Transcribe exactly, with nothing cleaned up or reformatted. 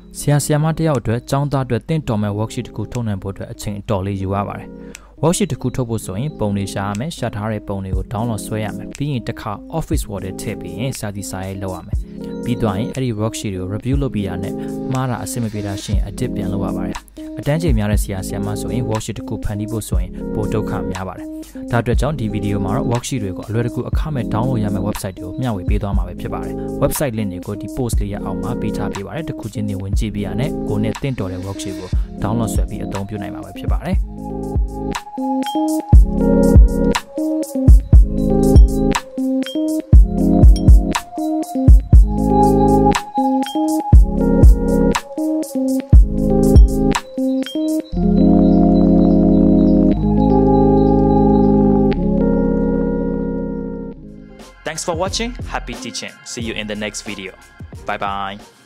ဆရာဆရာမတယောက်အတွက်ចောင်းသားအတွက်တင့်တော်မဲ့ worksheet တစ်ခုထုတ်နိုင်ဖို့အတွက်အချိန်အတော်လေးယူရပါတယ် worksheet တစ်ခုထုတ်ဖို့ဆိုရင်ပုံတွေရှာရမယ်ရှာထားတဲ့ပုံတွေကို download ဆွဲရမယ်ပြီးရင်တစ်ခါ office word ထည့်ပြီးရင်စာစီစာရေးလုပ်ရမယ်ပြီးတော့ရင်အဲ့ဒီ worksheet ကို review လုပ်ပြီးရတဲ့မှားတာအဆင်မပြေတာရှင် edit ပြန်လုပ်ရပါတယ်အတန်းချိန်များတဲ့ဆရာဆရာမဆိုရင် worksheet တစ်ခုဖန်တီးဖို့ဆိုရင်ပိုဒုက္ခများပါတယ်ဒါအတွက်ကြောင့်ဒီဗီဒီယိုမှာတော့ worksheet တွေကိုအလွယ်တကူအခမဲ့ download ရမယ့် website တွေကိုမျှဝေပေးသွားမှာပဲဖြစ်ပါတယ် website link တွေကိုဒီ post လေးရအောင်မှာပေးထားပေးပါတယ်တစ်ခုချင်းနေဝင်ကြည့်ပြရနဲ့ကိုနဲ့တင့်တော်တဲ့ worksheet ကို download ဆွဲပြီးအသုံးပြုနိုင်မှာပဲဖြစ်ပါတယ် Thanks for watching. Happy teaching. See you in the next video. Bye bye.